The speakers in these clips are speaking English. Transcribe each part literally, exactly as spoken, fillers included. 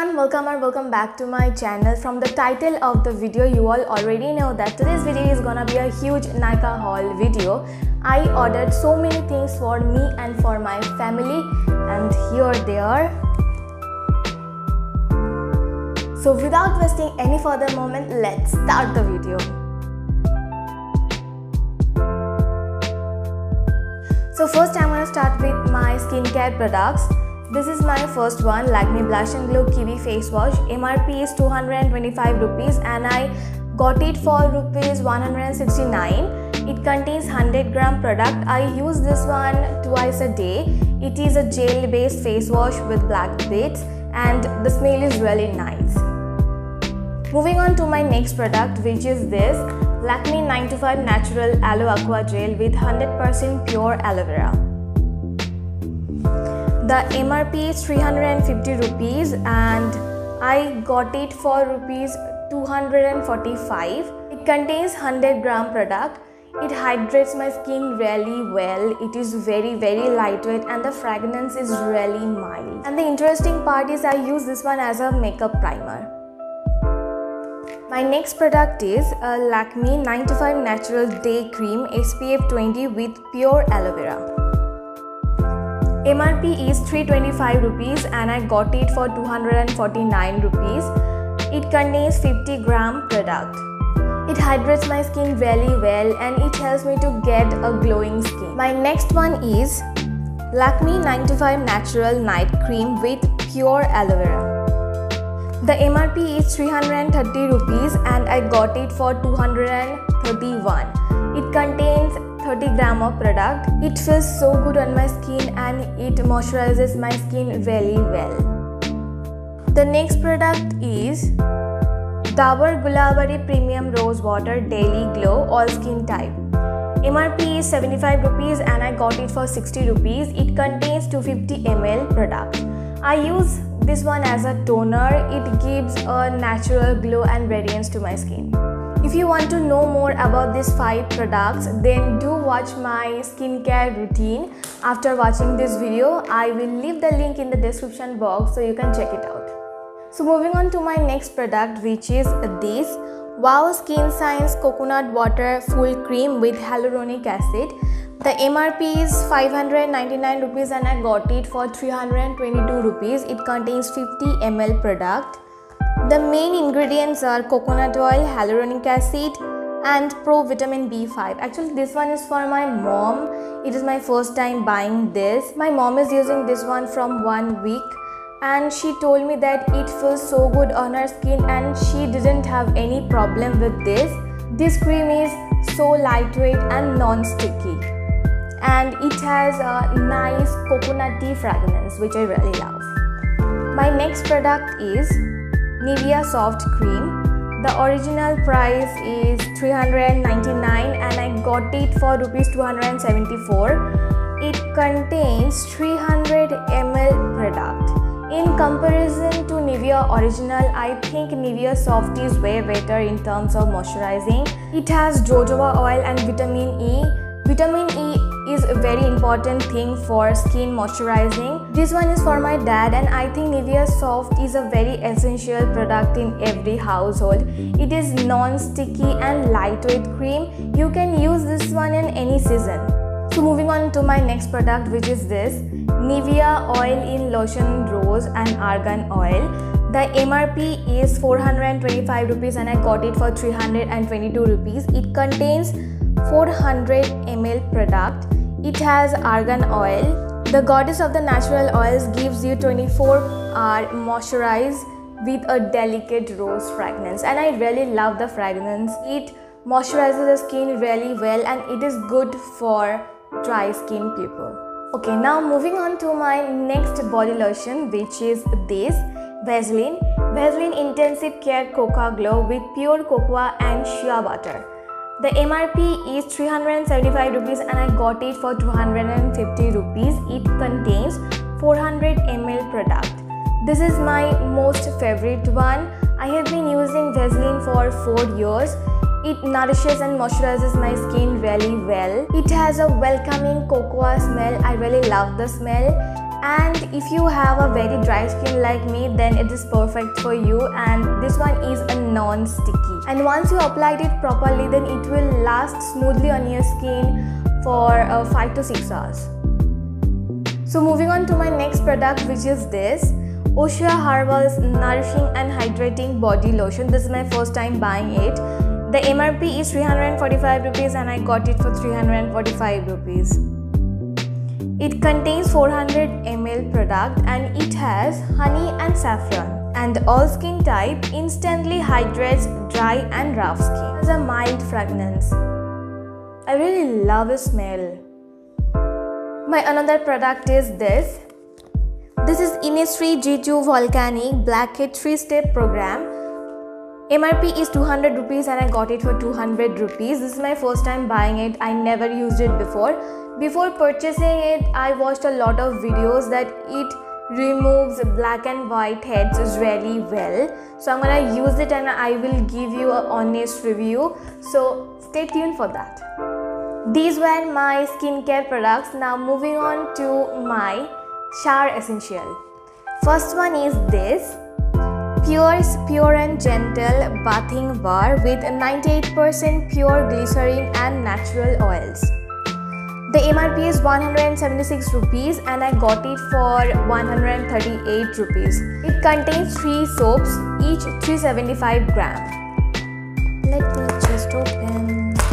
everyone, welcome or welcome back to my channel. From the title of the video, you all already know that today's video is gonna be a huge Nykaa haul video. I ordered so many things for me and for my family, and here they are. So without wasting any further moment, let's start the video. So first I'm gonna start with my skincare products. This is my first one, Lakme Blush and Glow Kiwi Face Wash. M R P is two hundred twenty-five rupees and I got it for rupees one hundred sixty-nine. It contains one hundred gram product. I use this one twice a day. It is a gel based face wash with black beads and the smell is really nice. Moving on to my next product, which is this Lakme nine to five Natural Aloe Aqua Gel with one hundred percent pure aloe vera. The M R P is three hundred fifty rupees and I got it for rupees two hundred forty-five. It contains one hundred gram product. It hydrates my skin really well. It is very very lightweight and the fragrance is really mild. And the interesting part is I use this one as a makeup primer. My next product is a Lakme nine to five Natural Day Cream S P F twenty with pure aloe vera. M R P is three hundred twenty-five rupees and I got it for two hundred forty-nine rupees. It contains fifty gram product. It hydrates my skin really well and it helps me to get a glowing skin. My next one is Lakme nine to five Natural Night Cream with pure aloe vera. The M R P is three hundred thirty rupees and I got it for two hundred thirty-one. It contains thirty gram of product. It feels so good on my skin and it moisturizes my skin really well. The next product is Dabur Gulabari Premium Rose Water Daily Glow All Skin Type. M R P is seventy-five rupees and I got it for sixty rupees. It contains two hundred fifty milliliters product. I use this one as a toner. It gives a natural glow and radiance to my skin. If you want to know more about these five products, then do watch my skincare routine. After watching this video, I will leave the link in the description box so you can check it out. So moving on to my next product, which is this Wow Skin Science Coconut Water Full Cream with Hyaluronic Acid. The M R P is five hundred ninety-nine rupees and I got it for three hundred twenty-two rupees. It contains fifty milliliters product. The main ingredients are coconut oil, hyaluronic acid and pro vitamin B five. Actually this one is for my mom. It is my first time buying this. My mom is using this one from one week and she told me that it feels so good on her skin and she didn't have any problem with this. This cream is so lightweight and non-sticky and it has a nice coconutty fragrance which I really love. My next product is Nivea Soft Cream. The original price is three hundred ninety-nine and I got it for rupees two hundred seventy-four. It contains three hundred milliliters product. In comparison to Nivea Original, I think Nivea Soft is way better in terms of moisturizing. It has jojoba oil and vitamin E. Vitamin E is a very important thing for skin moisturizing. This one is for my dad and I think Nivea Soft is a very essential product in every household. It is non-sticky and lightweight cream. You can use this one in any season. So moving on to my next product, which is this Nivea Oil in Lotion Rose and Argan Oil. The M R P is four hundred twenty-five rupees and I got it for three hundred twenty-two rupees. It contains four hundred milliliters product. It has argan oil. The goddess of the natural oils gives you twenty-four hour moisturize with a delicate rose fragrance and I really love the fragrance. It moisturizes the skin really well and it is good for dry skin people. Okay, now moving on to my next body lotion, which is this Vaseline. Vaseline Intensive Care Cocoa Glow with pure cocoa and shea butter. The M R P is three hundred seventy-five rupees and I got it for two hundred fifty rupees. It contains four hundred milliliters product. This is my most favorite one. I have been using Vaseline for four years. It nourishes and moisturizes my skin really well. It has a welcoming cocoa smell. I really love the smell. And if you have a very dry skin like me, then it is perfect for you, and this one is a non-sticky. And once you applied it properly, then it will last smoothly on your skin for uh, five to six hours. So moving on to my next product, which is this Osea Herbals Nourishing and Hydrating Body Lotion. This is my first time buying it. The M R P is three hundred forty-five rupees and I got it for three hundred forty-five rupees. It contains four hundred milliliters product and it has honey and saffron. And all skin type instantly hydrates dry and rough skin. It has a mild fragrance. I really love the smell. My another product is this. This is Innisfree G two Volcanic Blackhead three step program. M R P is two hundred rupees and I got it for two hundred rupees. This is my first time buying it. I never used it before. Before purchasing it, I watched a lot of videos that it removes black and white heads really well. So I'm gonna use it and I will give you an honest review. So stay tuned for that. These were my skincare products. Now moving on to my shower essential. First one is this Pure's Pure and Gentle Bathing Bar with ninety-eight percent pure glycerin and natural oils. The M R P is one hundred seventy-six rupees and I got it for one hundred thirty-eight rupees. It contains three soaps, each three hundred seventy-five grams. Let me just open.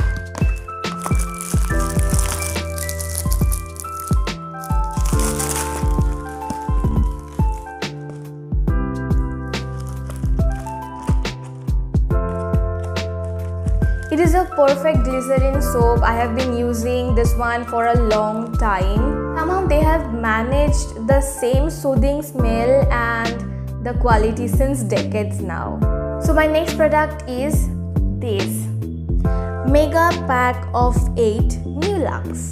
It is a perfect glycerin soap. I have been using this one for a long time. Somehow they have managed the same soothing smell and the quality since decades now. So my next product is this Mega Pack of eight New Lux.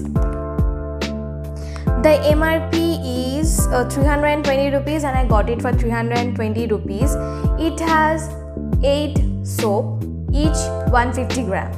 The M R P is uh, three hundred twenty rupees and I got it for three hundred twenty rupees. It has eight soap, each one hundred fifty grams.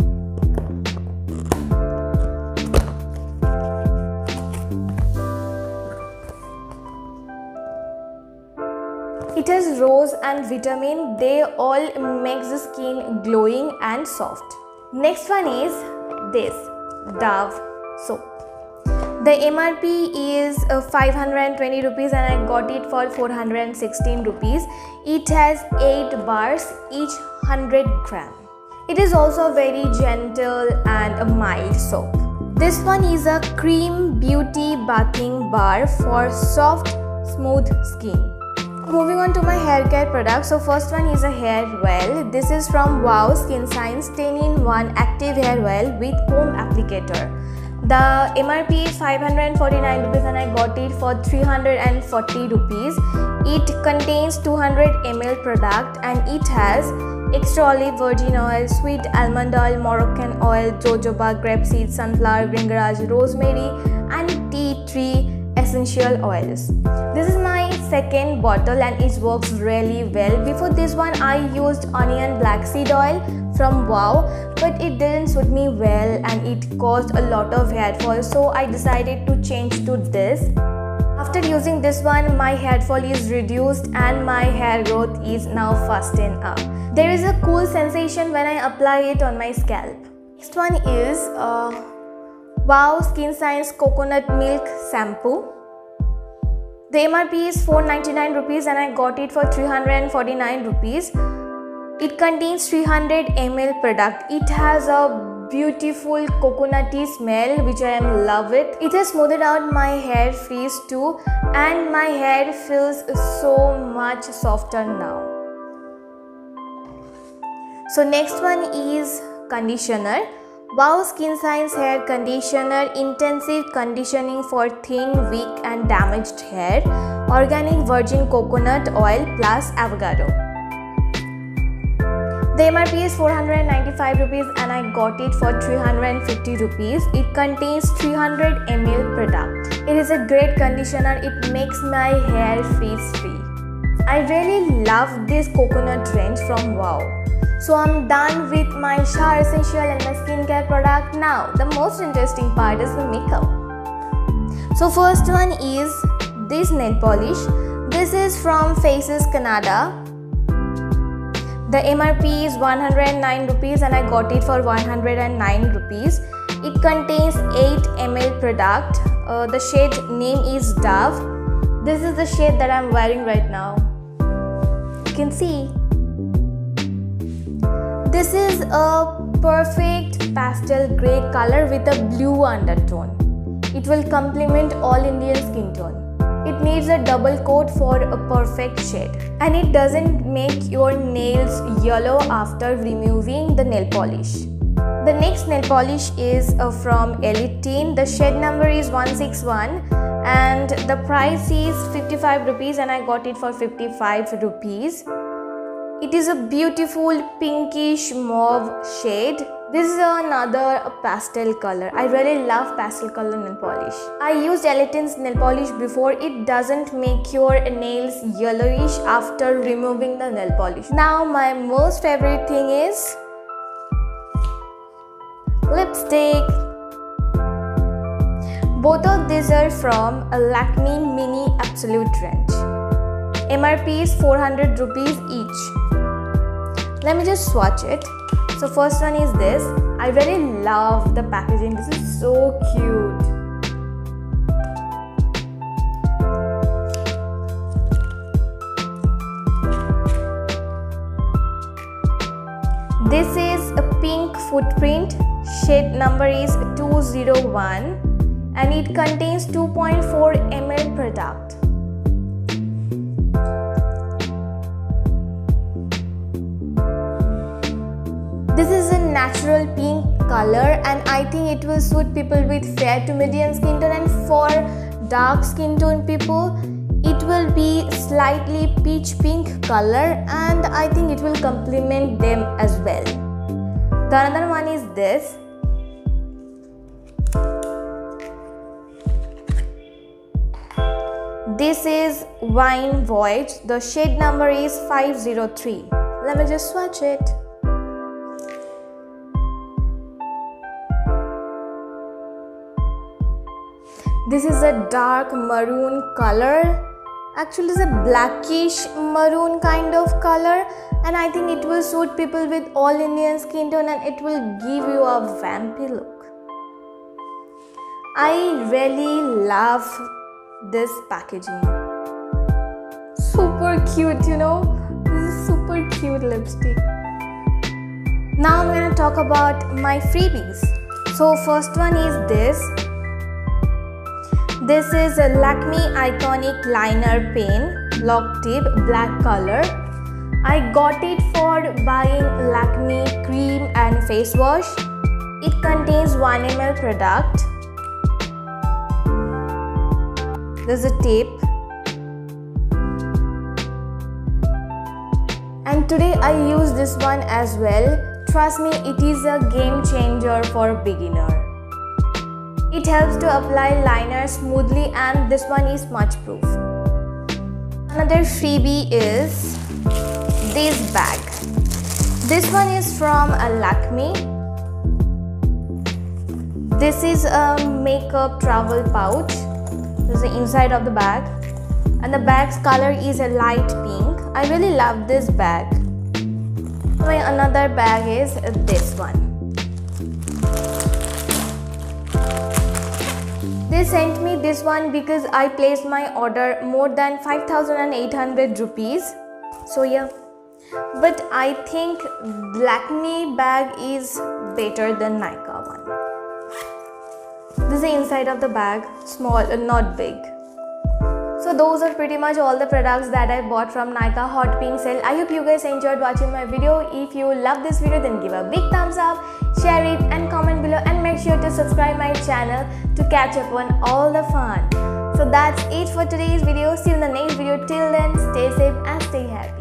It has rose and vitamin. They all makes the skin glowing and soft. Next one is this Dove soap. The M R P is uh, five hundred twenty rupees and I got it for four hundred sixteen rupees. It has eight bars, each one hundred grams. It is also very gentle and a mild soap. This one is a cream beauty bathing bar for soft, smooth skin. Moving on to my hair care products. So first one is a hair oil. This is from Wow Skin Science ten in one active hair oil with comb applicator. The M R P is five hundred forty-nine rupees and I got it for three hundred forty rupees. It contains two hundred milliliters product and it has extra olive virgin oil, sweet almond oil, Moroccan oil, jojoba, grapeseed, sunflower, bringraj, rosemary and tea tree essential oils. This is my second bottle and it works really well. Before this one I used onion black seed oil from Wow, but it didn't suit me well and it caused a lot of hair fall, so I decided to change to this. After using this one, my hair fall is reduced and my hair growth is now fasten up. There is a cool sensation when I apply it on my scalp. Next one is uh, Wow Skin Science Coconut Milk Shampoo. The M R P is four hundred ninety-nine rupees and I got it for three hundred forty-nine rupees. It contains three hundred milliliters product. It has a beautiful coconutty smell which I am love it. It has smoothed out my hair frizz too and my hair feels so much softer now. So next one is conditioner. Wow Skin Science Hair Conditioner, intensive conditioning for thin, weak and damaged hair. Organic virgin coconut oil plus avocado. The M R P is four hundred ninety-five rupees and I got it for three hundred fifty rupees. It contains three hundred milliliters product. It is a great conditioner. It makes my hair frizz free. I really love this coconut range from Wow. So I'm done with my shower essential and my skincare product. Now the most interesting part is the makeup. So first one is this nail polish. This is from Faces Canada. The M R P is one hundred nine rupees and I got it for one hundred nine rupees. It contains eight milliliters product. Uh, the shade name is Dove. This is the shade that I'm wearing right now. You can see. This is a perfect pastel grey color with a blue undertone. It will complement all Indian skin tone. It needs a double coat for a perfect shade. And it doesn't make your nails yellow after removing the nail polish. The next nail polish is uh, from Elitine. The shade number is one six one and the price is fifty-five rupees and I got it for fifty-five rupees. It is a beautiful pinkish mauve shade. This is another pastel color. I really love pastel color nail polish. I used Elitine's nail polish before. It doesn't make your nails yellowish after removing the nail polish. Now my most favorite thing is lipstick. Both of these are from a Lakme Mini Absolute Range. M R P is four hundred rupees each. Let me just swatch it. So first one is this. I really love the packaging. This is so cute. This is a pink footprint. Shade number is two oh one and it contains two point four milliliters product. This is a natural pink color and I think it will suit people with fair to medium skin tone, and for dark skin tone people it will be slightly peach pink color and I think it will complement them as well. The another one is this. This is Wine Voyage. The shade number is five oh three. Let me just swatch it. This is a dark maroon color. Actually, it's a blackish maroon kind of color, and I think it will suit people with all Indian skin tone and it will give you a vampy look. I really love this packaging. Super cute, you know. This is super cute lipstick. Now I'm gonna talk about my freebies. So first one is this. This is a Lakme Iconic Liner Pen, lock tip, black color. I got it for buying Lakme cream and face wash. It contains one milliliter product. There's a tape. And today I use this one as well. Trust me, it is a game changer for beginner. It helps to apply liner smoothly and this one is smudge proof. Another freebie is this bag. This one is from a Lakme. This is a makeup travel pouch. This is the inside of the bag. And the bag's color is a light pink. I really love this bag. My another bag is this one. They sent me this one because I placed my order more than five thousand eight hundred rupees. So yeah. But I think Lakme bag is better than Nykaa one. This is the inside of the bag. Small, uh, not big. So those are pretty much all the products that I bought from Nykaa Hot Pink Sale. I hope you guys enjoyed watching my video. If you love this video, then give a big thumbs up, share it and comment below, and make sure to subscribe my channel to catch up on all the fun. So that's it for today's video. See you in the next video. Till then, stay safe and stay happy.